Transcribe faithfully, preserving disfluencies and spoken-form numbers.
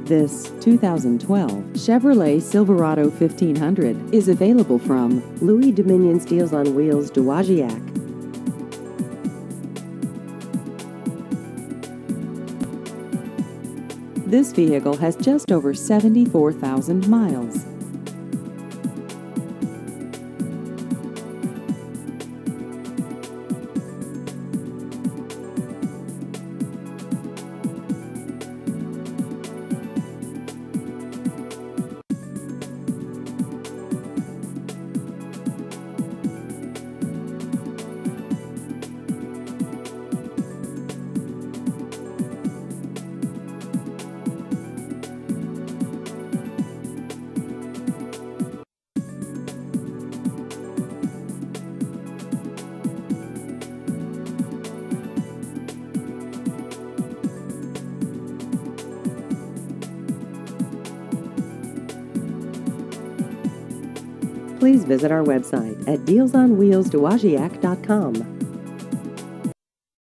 This two thousand twelve Chevrolet Silverado fifteen hundred is available from Louis Dominion Deals on Wheels Dowagiac. This vehicle has just over seventy-four thousand miles. Please visit our website at deals on wheels dowagiac dot com.